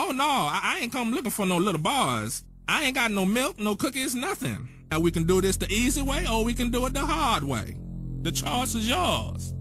Oh no, I ain't come looking for no little bars. I ain't got no milk, no cookies, nothing. Now we can do this the easy way or we can do it the hard way. The choice is yours.